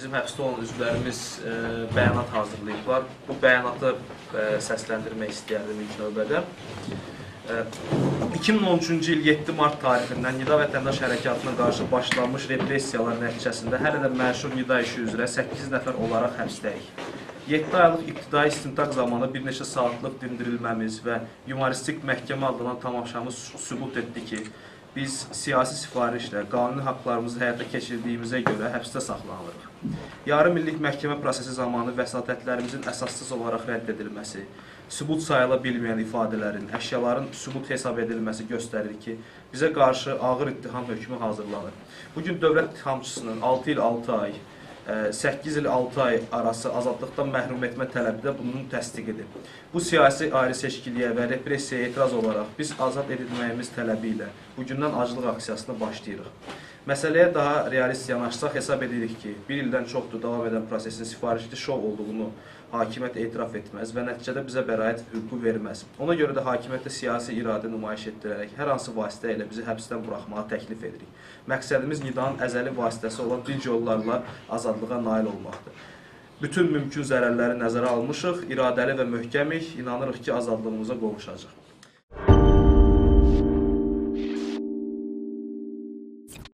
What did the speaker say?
bizim həbsdə olan üzvlərimiz bəyanat hazırlayıblar. Bu bəyanatı səsləndirmək istəyərdim ilk növbədə. 2013-cü il 7 mart tarixindən Nida Vətəndaş Hərəkatına qarşı başlanmış repressiyalar nəticəsində hələ də məşhur Nida işi üzrə 8 nəfər olaraq həbsdəyik. 7 aylıq ibtidai istintaq zamanı bir neçə saatlıq dindirilməmiz və yumoristik məhkəmə adlanan tamaşamız sübut etdi ki, biz siyasi sifarişlə qanuni haqlarımızı həyata keçirdiyimizə görə həbsdə saxlanılırıq. Yarım illik məhkəmə prosesi zamanı vəsatətlərimizin əsassız olaraq rədd edilməsi, sübut sayıla bilməyən ifadələrin, əşyaların sübut hesab edilməsi göstərir ki, bizə qarşı ağır ittiham hökmü hazırlanır. Bugün dövlət ittihamçısının 6 il 6 ay, 8 il 6 ay arası azadlıqdan məhrum etmə tələbi də bunun təsdiqidir. Bu siyasi ayrı-seçkiliyə və repressiyaya etiraz olaraq biz azad edilməyimiz tələbi ilə bugündən aclıq aksiyasına başlayırıq. Məsələyə daha realist yanaşsaq hesab edirik ki, bir ildən çoxdur davam edən prosesin sifarişli şov olduğunu hakimiyyət etiraf etməz və nəticədə bizə bəraət hüququ verməz. Ona görə də hakimiyyətdə siyasi iradə nümayiş etdirərək hər hansı vasitə ilə bizi həbsdən buraxmağa təklif edirik. Məqsədimiz Nidanın əzəli vasitəsi olan dinc yollarla azadlığa nail olmaqdır. Bütün mümkün zərərləri nəzərə almışıq, iradəli və möhkəmik, inanırıq ki, azadlığımıza qovuşacaq.